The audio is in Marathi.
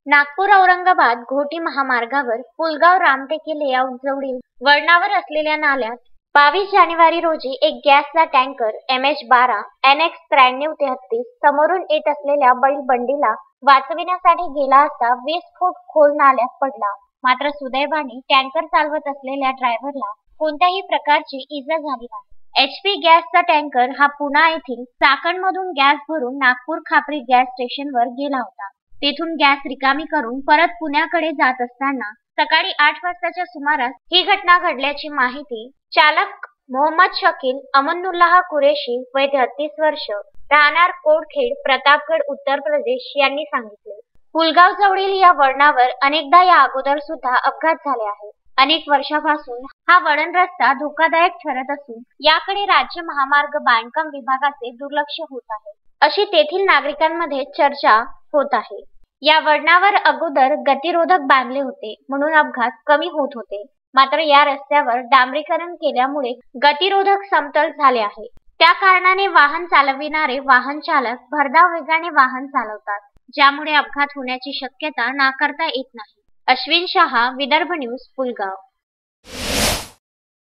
नागपूर औरंगाबाद घोटी महामार्गावर पुलगाव रामटेके लेआउट जवळील वळणावर असलेल्या नाल्यात 22 जानेवारी रोजी एक गॅसचा टँकर MH12 NX 9333 समोरून येत असलेल्या बैलबंडीला वाचविण्यासाठी गेला असता 20 फूट खोल नाल्यात पडला. मात्र सुदैवाने टँकर चालवत असलेल्या ड्रायव्हरला कोणत्याही प्रकारची इजा झाली नाही. HP गॅसचा टँकर हा पुणा येथील चाकणमधून गॅस भरून नागपूर खापरी गॅस स्टेशनवर गेला होता. तेथून गॅस रिकामी करून परत पुण्याकडे जात असताना सकाळी 8 वाजताच्या सुमारास ही घटना घडल्याची माहिती चालक मोहम्मद शकील अमनुल्लाह कुरेशी वय 33 वर्ष राहणार कोडखेड प्रतापगड उत्तर प्रदेश यांनी सांगितले. पुलगाव जवळील या वळणावर अनेकदा या अगोदर सुद्धा अपघात झाले आहेत. अनेक वर्षापासून हा वळण रस्ता धोकादायक ठरत असून याकडे राज्य महामार्ग बांधकाम विभागाचे दुर्लक्ष होत आहे, अशी तेथील नागरिकांमध्ये चर्चा होत आहे. या वळणावर अगोदर गतिरोधक बांधले होते म्हणून अपघात कमी होत होते. मात्र या रस्त्यावर डांबरीकरण केल्यामुळे गतिरोधक समतल झाले आहे. त्या कारणाने वाहन चालविणारे वाहन चालक भरधाव वेगाने वाहन चालवतात, ज्यामुळे अपघात होण्याची शक्यता नाकारता येत नाही. अश्विन शहा, विदर्भ न्यूज, पुलगाव.